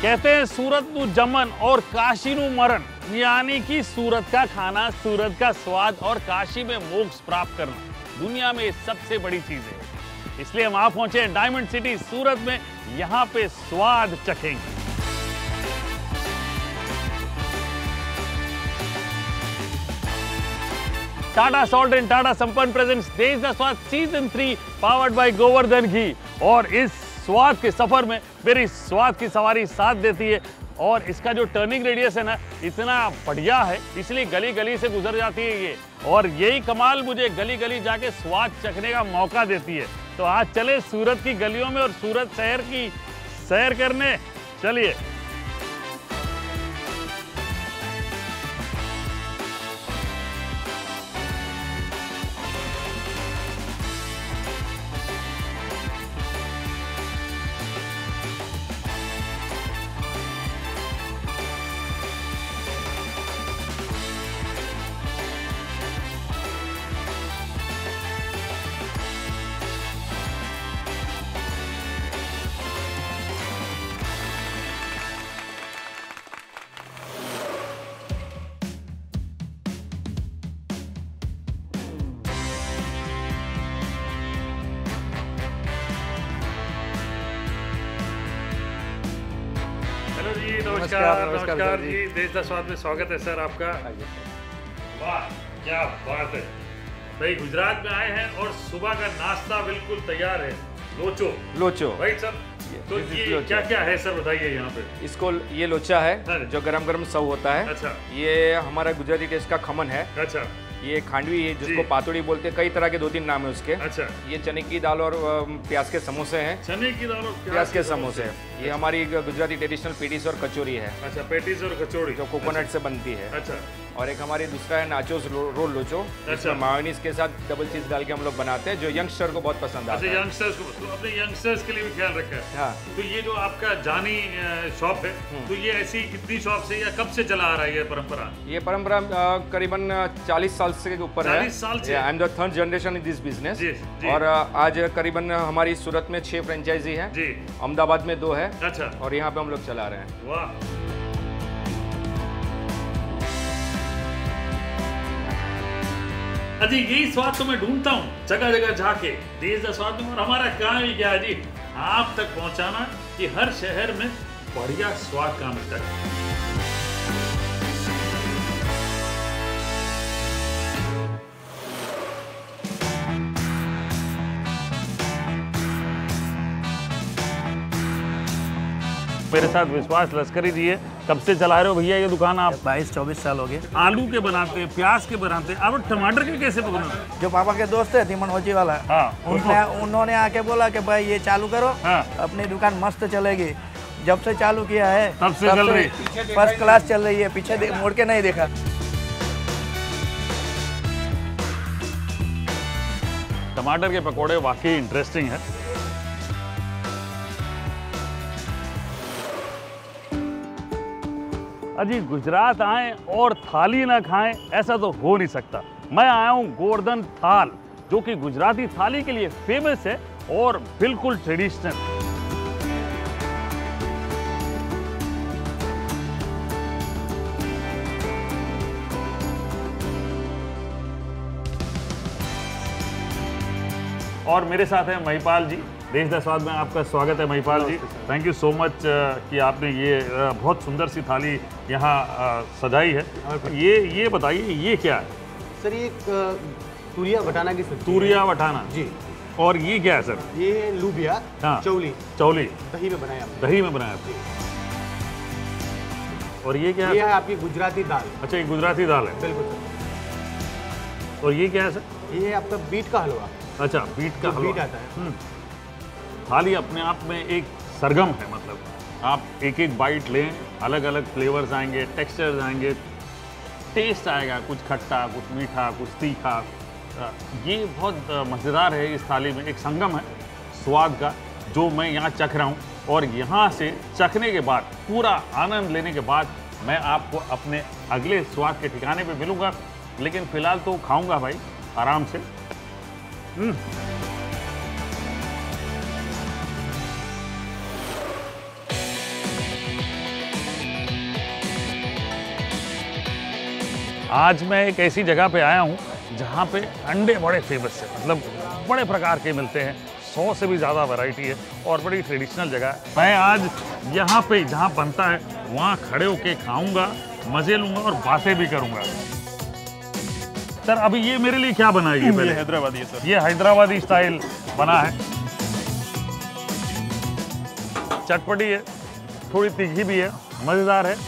कहते हैं सूरत नू जमन और काशी नू मरण, यानी कि सूरत का खाना, सूरत का स्वाद और काशी में मोक्ष प्राप्त करना दुनिया में सबसे बड़ी चीज है। इसलिए हम आप पहुंचे डायमंड सिटी सूरत में, यहाँ पे स्वाद चखेंगे। Tata salt and Tata Sampann presents Desh Da Swaad season 3 powered by Govardhan ghee. और इस स्वाद के सफर में मेरी स्वाद की सवारी साथ देती है और इसका जो टर्निंग रेडियस है ना, इतना बढ़िया है, इसलिए गली गली से गुजर जाती है ये। और यही कमाल मुझे गली गली जाके स्वाद चखने का मौका देती है। तो आज चले सूरत की गलियों में और सूरत शहर की सैर करने, चलिए। हेलो जी, नमस्कार जी, देश दा स्वाद में स्वागत है सर आपका। वाह क्या बात है भाई, गुजरात में आए हैं और सुबह का नाश्ता बिल्कुल तैयार है। लोचो भाई सर, तो ये क्या क्या है सर बताइए यहाँ पे। इसको ये लोचा है जो गरम गरम सर्व होता है। अच्छा। ये हमारा गुजराती टेस्ट का खमन है। अच्छा। ये खांडवी है जिसको पातोड़ी बोलते हैं, कई तरह के 2-3 नाम है उसके। अच्छा। ये चने की दाल और प्याज के समोसे हैं। चने की दाल और प्याज के समोसे। ये हमारी गुजराती ट्रेडिशनल पेटीज और कचौरी है। अच्छा, पेटीज और कचौरी जो कोकोनट से बनती है। अच्छा। और एक हमारी दूसरा है नाचोस रोल लोचो। अच्छा। मायोनीज के साथ डबल चीज डाल के हम लोग बनाते हैं, जो यंगस्टर को बहुत पसंद आता है। यंगस्टर्स को, तो अपने यंगस्टर्स के लिए भी ख्याल रखा है। हाँ। तो ये जो आपका जानी शॉप है, तो ये ऐसी कितनी शॉप से या कब से चला आ रहा है ये परंपरा? ये परंपरा करीबन 40 साल से ऊपर है। 40 साल से। I am the third generation in this business. जी। और आज करीबन हमारी सूरत में 6 फ्रेंचाइजी है जी। अहमदाबाद में 2 है। अच्छा। और यहाँ पे हम लोग चला रहे हैं। वाह। अजी यही स्वाद तो मैं ढूंढता हूँ जगह जगह जाके, देश का स्वाद में। और हमारा काम ही क्या है जी, आप तक पहुँचाना कि हर शहर में बढ़िया स्वाद कहाँ मिलता है। मेरे साथ विश्वास लश्करी जी है। कब से चला रहे हो भैया ये दुकान आप? 22-24 साल हो गए। आलू के बनाते हैं, प्याज के बनाते हैं, आप टमाटर के कैसे बनाते हैं? जो पापा के दोस्त है धीमन होची वाला, हाँ, उन्होंने आके बोला कि भाई ये चालू करो। हाँ। अपनी दुकान मस्त चलेगी। जब से चालू किया है तब से चल रही, फर्स्ट क्लास चल रही है। पीछे मुड़ के नहीं देखा। टमाटर के पकोड़े वाकई इंटरेस्टिंग है। अजी गुजरात आए और थाली ना खाएं, ऐसा तो हो नहीं सकता। मैं आया हूँ गोवर्धन थाल, जो कि गुजराती थाली के लिए फेमस है और बिल्कुल ट्रेडिशनल। और मेरे साथ है महिपाल जी। देश दा स्वाद में आपका स्वागत है Mahipal ji. Thank you so much कि आपने ये बहुत सुंदर सी थाली यहाँ सजाई है। ये बताइए ये क्या है? सर ये तुरिया वटाना की सब्जी। तुरिया वटाना जी। और ये क्या है सर? ये लूबिया। हाँ। चौली दही में बनाया आपने। दही में बनाया आपने। और ये क्या है? ये है आपकी गुजराती दाल। अच्छा, ये गुजराती दाल है। बिल्कुल सर। और ये क्या है सर? ये है आपका बीट का हलवा। अच्छा, बीट का हलवा। बीट आता है। थाली अपने आप में एक सरगम है, मतलब आप एक एक बाइट लें, अलग अलग फ्लेवर्स आएंगे, टेक्सचर्स आएंगे, टेस्ट आएगा, कुछ खट्टा, कुछ मीठा, कुछ तीखा। ये बहुत मज़ेदार है। इस थाली में एक संगम है स्वाद का, जो मैं यहाँ चख रहा हूँ। और यहाँ से चखने के बाद, पूरा आनंद लेने के बाद, मैं आपको अपने अगले स्वाद के ठिकाने पे मिलूँगा। लेकिन फ़िलहाल तो खाऊँगा भाई आराम से। आज मैं एक ऐसी जगह पे आया हूँ जहाँ पे अंडे बड़े फेमस है, मतलब बड़े प्रकार के मिलते हैं, 100 से भी ज़्यादा वैरायटी है और बड़ी ट्रेडिशनल जगह है। मैं आज यहाँ पे जहाँ बनता है वहाँ खड़े होके खाऊंगा, मज़े लूँगा और बातें भी करूँगा। सर अभी ये मेरे लिए क्या बनाएगी? पहले हैदराबादी है सर। ये हैदराबादी स्टाइल बना है, चटपटी है, थोड़ी तीखी भी है, मज़ेदार है।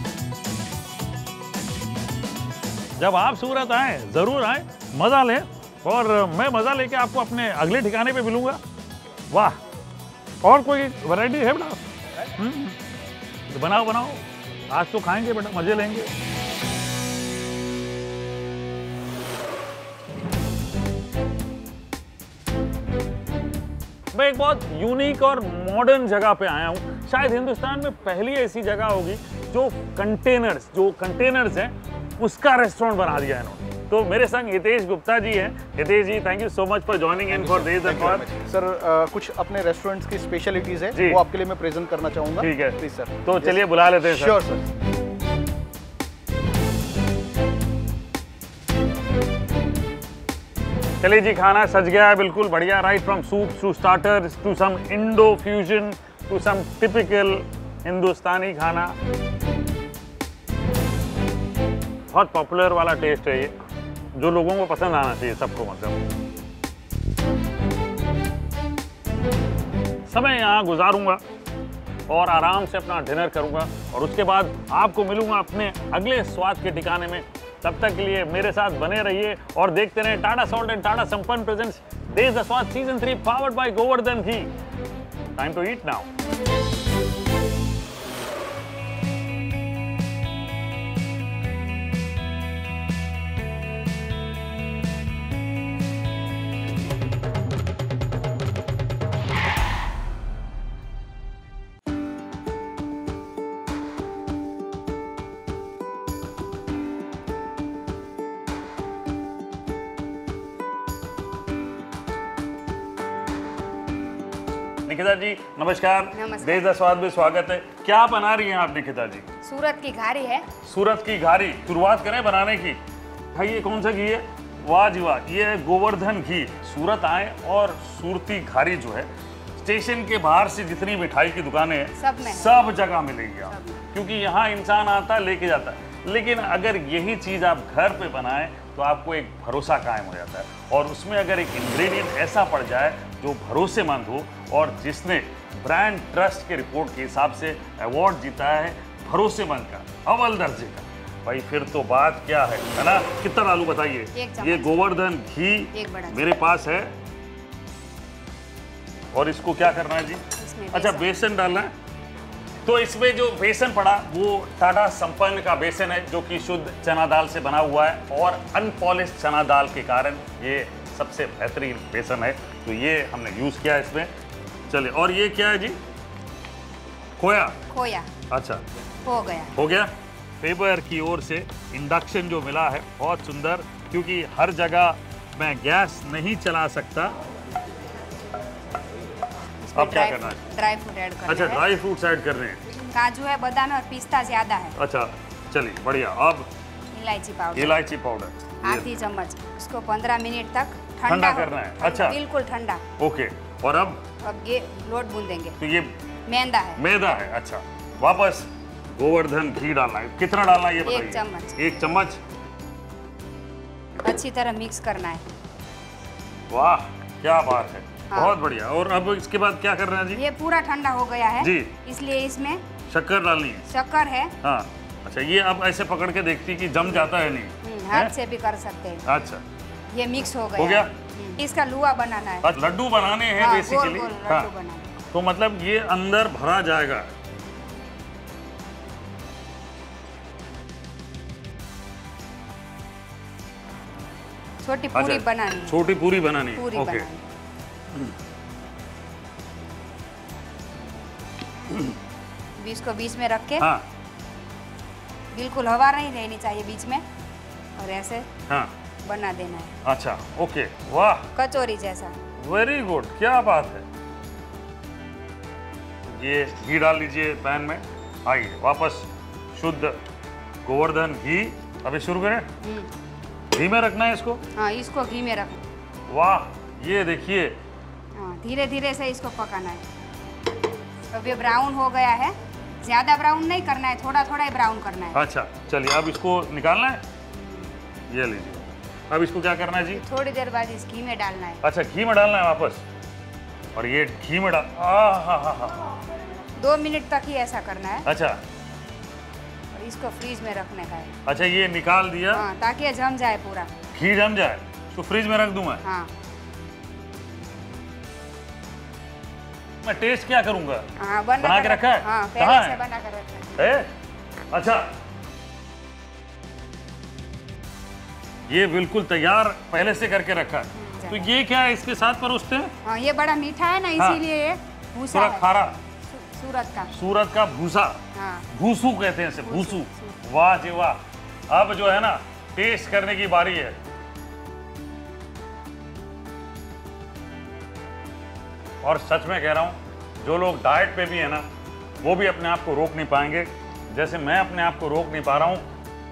जब आप सूरत आए ज़रूर आए, मज़ा लें और मैं मज़ा लेके आपको अपने अगले ठिकाने पे मिलूंगा। वाह, और कोई वैरायटी है बेटा? तो बनाओ बनाओ, आज तो खाएंगे बेटा, मज़े लेंगे। मैं एक बहुत यूनिक और मॉडर्न जगह पे आया हूँ। शायद हिंदुस्तान में पहली ऐसी जगह होगी जो कंटेनर्स हैं उसका रेस्टोरेंट बना दिया है इन्होंने। तो मेरे संग हितेश गुप्ता जी हैं। Hitesh ji, thank you so much for joining in for Desh Da Swaad. Sir कुछ अपने रेस्टोरेंट्स की स्पेशलिटीज जी। है वो आपके लिए मैं प्रेजेंट करना चाहूंगा। ठीक है प्लीज सर। तो चलिए बुला लेते हैं सर। Sure sir. चलिए जी, खाना सज गया है बिल्कुल बढ़िया, right from soup to starters to some Indo fusion to some typical हिंदुस्तानी खाना। बहुत पॉपुलर वाला टेस्ट है ये, जो लोगों को पसंद आना चाहिए, सबको। मतलब समय यहाँ गुजारूंगा और आराम से अपना डिनर करूंगा और उसके बाद आपको मिलूंगा अपने अगले स्वाद के ठिकाने में। तब तक के लिए मेरे साथ बने रहिए और देखते रहें Tata salt and Tata Sampann presents Desh Da Swaad season 3 powered by Govardhan ghee. Time to eat now. Nikita ji नमस्कार। नमस्कार। देश द स्वाद में स्वागत है। क्या बना रही हैं आप निकिता जी? सूरत की घारी है। सूरत की घारी, शुरुआत करें बनाने की। भाई ये कौन सा घी है? वाह जी वाह, ये है गोवर्धन घी। सूरत आए और सूरती घारी जो है, स्टेशन के बाहर से जितनी मिठाई की दुकानें हैं सब जगह मिलेगी आप, क्योंकि यहाँ इंसान आता है लेके जाता है। लेकिन अगर यही चीज़ आप घर पे बनाएं तो आपको एक भरोसा कायम हो जाता है, और उसमें अगर एक इंग्रेडिएंट ऐसा पड़ जाए जो भरोसेमंद हो और जिसने ब्रांड ट्रस्ट के रिपोर्ट के हिसाब से अवार्ड जीता है भरोसेमंद का, अव्वल दर्जे का, भाई फिर तो बात क्या है ना? कितना डालूं बताइए? ये गोवर्धन घी मेरे पास है और इसको क्या करना है जी? अच्छा, बेसन डालना है। तो इसमें जो बेसन पड़ा वो टाटा संपन्न का बेसन है, जो कि शुद्ध चना दाल से बना हुआ है, और अनपॉलिश्ड चना दाल के कारण ये सबसे बेहतरीन बेसन है। तो ये हमने यूज़ किया इसमें। चलिए, और ये क्या है जी? खोया। अच्छा, हो गया। फेबर की ओर से इंडक्शन जो मिला है बहुत सुंदर, क्योंकि हर जगह मैं गैस नहीं चला सकता। अब क्या करना है? ड्राई फ्रूट ऐड करना है। अच्छा, ड्राई फ्रूट्स ऐड करने हैं। काजू है, बादाम है और पिस्ता ज्यादा है। अच्छा चलिए बढ़िया। अब इलायची पाउडर आधी चम्मच। इसको 15 मिनट तक ठंडा करना है। अच्छा, बिल्कुल ठंडा। ओके। और अब ये लोट गूंदेंगे। तो ये मैदा है। अच्छा, वापस गोवर्धन घी डालना है। कितना डालना है ये बताइए? 1 चम्मच। 1 चम्मच। अच्छी तरह मिक्स करना है। वाह क्या बात है। हाँ। बहुत बढ़िया। और अब इसके बाद क्या करना है जी? ये पूरा ठंडा हो गया है जी, इसलिए इसमें शक्कर डालनी है। शक्कर है। हाँ, अच्छा, ये अब ऐसे पकड़ के देखती कि जम जाता है नहीं? हाथ से भी कर सकते हैं। अच्छा, ये मिक्स हो गया। हो गया। इसका लुआ बनाना है। अच्छा, लड्डू बनाने हैं हाँ, बेसिकली। गोल गोल लड्डू बनाना। तो मतलब ये अंदर भरा जाएगा। छोटी पूरी बनानी है। छोटी पूरी बनानी है। पूरी ओके। इसको बीच में रख के, हाँ, बिल्कुल हवा नहीं रहनी चाहिए बीच में, और ऐसे हाँ बना देना है। अच्छा, ओके। वाह, कचौरी जैसा। वेरी गुड, क्या बात है। ये घी डाल लीजिए पैन में। आइए वापस, शुद्ध गोवर्धन घी अभी शुरू करें? घी में रखना है इसको? हाँ, इसको घी में रखना। वाह, ये देखिए। हाँ, धीरे धीरे से इसको पकाना है। अभी ब्राउन हो गया है, ज़्यादा ब्राउन नहीं करना है, थोड़ा थोड़ा ही ब्राउन करना है। अच्छा चलिए, अब इसको निकालना है। ये लीजिए, अब इसको क्या करना है जी? थोड़ी देर बाद इस घी में डालना है। अच्छा, घी में डालना है वापस, और ये घी में डाल, हाँ। 2 मिनट तक ही ऐसा करना है। अच्छा, और इसको फ्रीज में रखने का है। अच्छा, ये निकाल दिया। हाँ, ताकि ये जम जाए पूरा। घी जम जाए तो फ्रिज में रख दूं मैं? हाँ। मैं टेस्ट क्या करूंगा? हाँ, बना के रखा है? हाँ, कहाँ पहले है? से बना कर रखा है। अच्छा, ये बिल्कुल तैयार पहले से करके रखा है। तो ये क्या है, इसके साथ परोसते हैं? हाँ, ये बड़ा मीठा है ना, हाँ। इसीलिए ये भूसा थोड़ा है। खारा। सूरत का भूसा। हाँ। भूसू कहते हैं इसे, भूसू। वाह जी वाह। अब जो है ना, टेस्ट करने की बारी है। और सच में कह रहा हूं, जो लोग डाइट पे भी है ना, वो भी अपने आप को रोक नहीं पाएंगे, जैसे मैं अपने आप को रोक नहीं पा रहा हूं।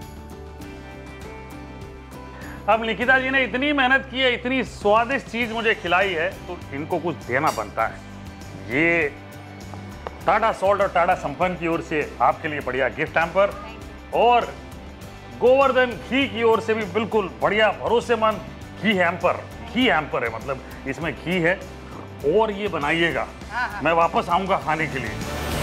अब निकिता जी ने इतनी मेहनत की है, इतनी स्वादिष्ट चीज मुझे खिलाई है, तो इनको कुछ देना बनता है। ये टाटा सॉल्ट और टाटा संपन्न की ओर से आपके लिए बढ़िया गिफ्ट हैम्पर, और गोवर्धन घी की ओर से भी बिल्कुल बढ़िया भरोसेमंद घी हैम्पर। घी हैम्पर है, मतलब इसमें घी है। और ये बनाइएगा, मैं वापस आऊंगा खाने के लिए।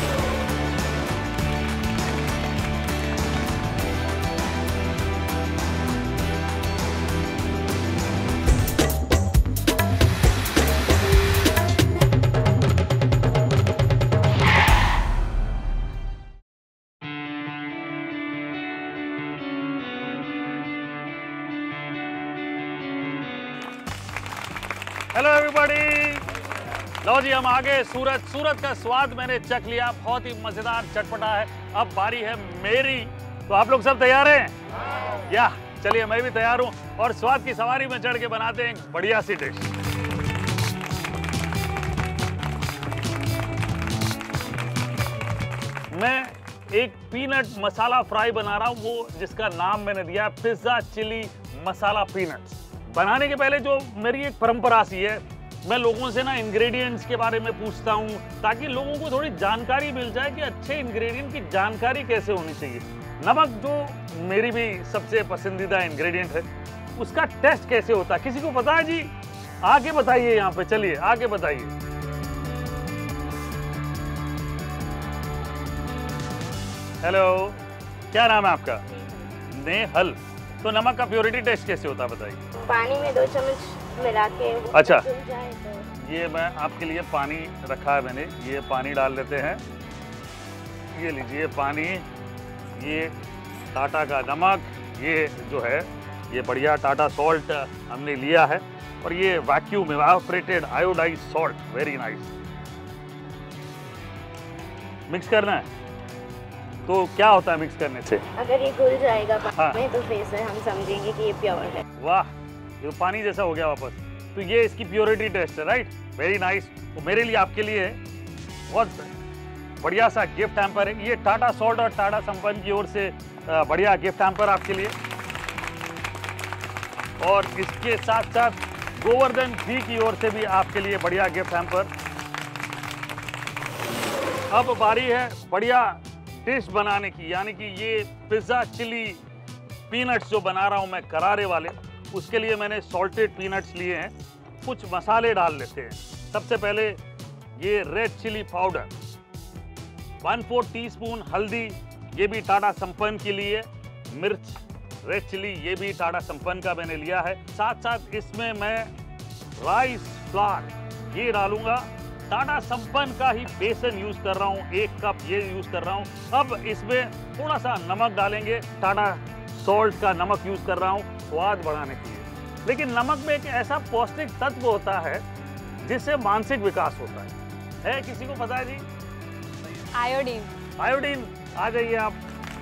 हेलो एवरीबॉडी, लो जी हम आ गए सूरत। सूरत का स्वाद मैंने चख लिया, बहुत ही मजेदार चटपटा है। अब बारी है मेरी। तो आप लोग सब तैयार हैं? या चलिए, मैं भी तैयार हूं, और स्वाद की सवारी में चढ़ के बनाते हैं एक बढ़िया सी डिश। मैं एक पीनट मसाला फ्राई बना रहा हूं, वो जिसका नाम मैंने दिया पिज्जा चिली मसाला पीनट्स। बनाने के पहले जो मेरी एक परंपरा सी है, मैं लोगों से ना इंग्रेडिएंट्स के बारे में पूछता हूँ, ताकि लोगों को थोड़ी जानकारी मिल जाए कि अच्छे इंग्रेडिएंट की जानकारी कैसे होनी चाहिए। नमक, जो मेरी भी सबसे पसंदीदा इंग्रेडिएंट है, उसका टेस्ट कैसे होता है, किसी को पता है जी? आगे बताइए, यहाँ पे चलिए आगे बताइए। हेलो, क्या नाम है आपका? नेहल। तो नमक का प्योरिटी टेस्ट कैसे होता है बताइए? पानी में 2 चम्मच मिला के अच्छा, जाए तो। ये मैं आपके लिए पानी रखा है मैंने, ये पानी डाल लेते हैं। ये लीजिए पानी, ये टाटा का नमक, ये जो है ये बढ़िया टाटा सॉल्ट हमने लिया है, और ये vacuum evaporated iodised salt, very nice. Mix करना है। तो क्या होता है मिक्स करने से? अगर ये घुल जाएगा पानी हाँ। में तो फिर से हम समझेंगे कि ये प्योर है। वाह, ये तो पानी जैसा हो गया वापस। तो ये इसकी प्योरिटी टेस्ट है, राइट? Very nice. तो मेरे लिए, आपके लिए बहुत बढ़िया सा गिफ्ट हैम्पर है। ये टाटा सॉल्ट और टाटा संपन्न की ओर से बढ़िया गिफ्ट हैम्पर आपके लिए, और इसके साथ साथ गोवर्धन घी की ओर से भी आपके लिए बढ़िया गिफ्ट हैम्पर। अब बारी है बढ़िया डिश बनाने की, यानी कि ये पिज्जा चिली पीनट्स जो बना रहा हूं मैं, करारे वाले। उसके लिए मैंने सॉल्टेड पीनट्स लिए हैं। कुछ मसाले डाल लेते हैं। सबसे पहले ये रेड चिली पाउडर, 1/4 टीस्पून हल्दी, ये भी टाटा संपन्न के लिए। मिर्च, रेड चिली, ये भी टाटा संपन्न का मैंने लिया है। साथ साथ इसमें मैं राइस फ्लावर ये डालूंगा। टाटा संपन्न का ही बेसन यूज कर रहा हूँ, 1 कप ये यूज कर रहा हूँ। अब इसमें थोड़ा सा नमक डालेंगे, टाटा सॉल्ट का नमक यूज कर रहा हूँ स्वाद बढ़ाने के लिए। लेकिन नमक में एक ऐसा पौष्टिक तत्व होता है जिससे मानसिक विकास होता है किसी को पता है जी? आयोडीन। आयोडीन, आ जाइए आप।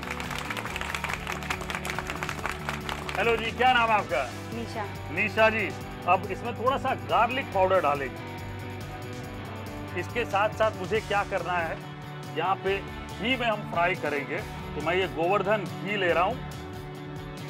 हेलो जी, क्या नाम है आपका? निशा। निशा जी। अब इसमें थोड़ा सा गार्लिक पाउडर डालेंगे। इसके साथ साथ मुझे क्या करना है, यहाँ पे घी में हम फ्राई करेंगे। तो मैं ये गोवर्धन घी ले रहा हूँ,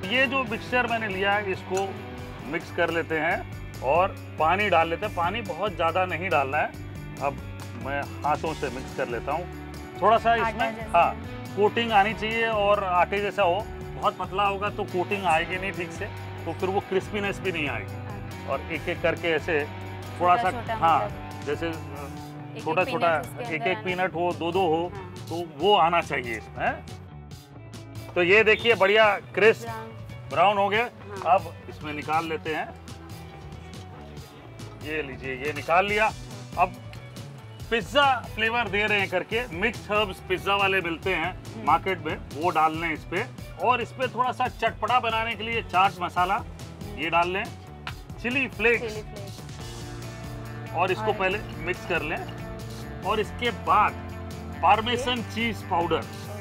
ये जो मिक्सचर मैंने लिया है इसको मिक्स कर लेते हैं और पानी डाल लेते हैं। पानी बहुत ज़्यादा नहीं डालना है। अब मैं हाथों से मिक्स कर लेता हूँ। थोड़ा सा इसमें हाँ कोटिंग आनी चाहिए और आटे जैसा हो। बहुत पतला होगा तो कोटिंग आएगी नहीं ठीक से, तो फिर वो क्रिस्पीनेस भी नहीं आएगी। और एक एक करके ऐसे थोड़ा सा हाँ जैसे छोटा छोटा एक एक पीनट हो, दो दो हो, तो वो आना चाहिए इसमें। तो ये देखिए बढ़िया क्रिस्प ब्राउन हो गए। अब इसमें निकाल लेते हैं। ये लीजिए, ये निकाल लिया। अब पिज्जा फ्लेवर दे रहे हैं करके मिक्स्ड हर्ब्स पिज्जा वाले मिलते हैं मार्केट में, वो डाल लें इस पे। और इस पे थोड़ा सा चटपटा बनाने के लिए चाट मसाला ये डाल लें, चिली फ्लेक्स, और इसको पहले मिक्स कर लें। और इसके बाद पार्मेसन चीज पाउडर।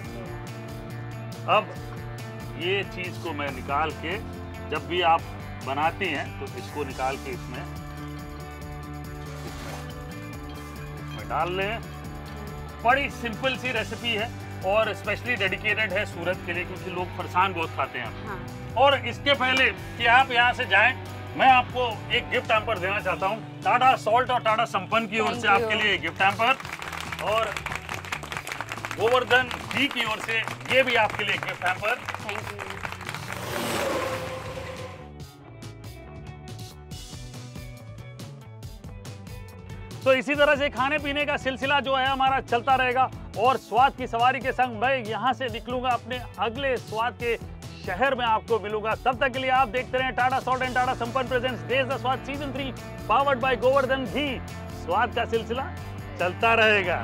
अब ये चीज को मैं निकाल के, जब भी आप बनाती हैं तो इसको निकाल के इसमें डाल लें। बड़ी सिंपल सी रेसिपी है और स्पेशली डेडिकेटेड है सूरत के लिए, क्योंकि लोग फरसान बहुत खाते हैं। हाँ। और इसके पहले कि आप यहाँ से जाएं, मैं आपको एक गिफ्ट हैम्पर देना चाहता हूँ टाटा सॉल्ट और टाटा संपन्न की ओर से आपके लिए गिफ्ट हैम्पर, और गोवर्धन घी की ओर से ये भी आपके लिए गिफ्ट हैम्पर। Thank you. तो इसी तरह से खाने पीने का सिलसिला जो है हमारा चलता रहेगा, और स्वाद की सवारी के संग मैं यहाँ से निकलूंगा अपने अगले स्वाद के शहर में आपको मिलूंगा। तब तक के लिए आप देखते रहें Tata salt and Tata Sampann presents Desh Da Swaad season 3 powered by Govardhan ghee. स्वाद का सिलसिला चलता रहेगा।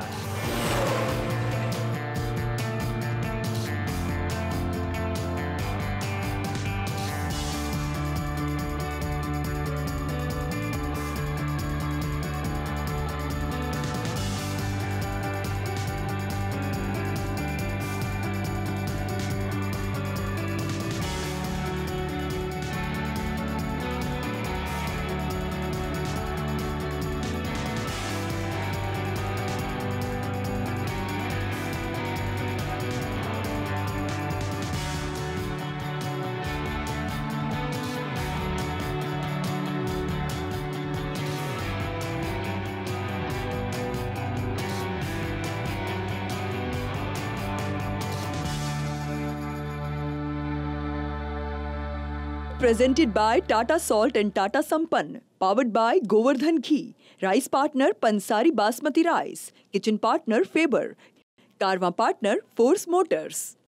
Presented by Tata Salt and Tata Sampann. Powered by Govardhan Ghee. Rice partner Pansari Basmati Rice. Kitchen partner Faber. Karma partner Force Motors.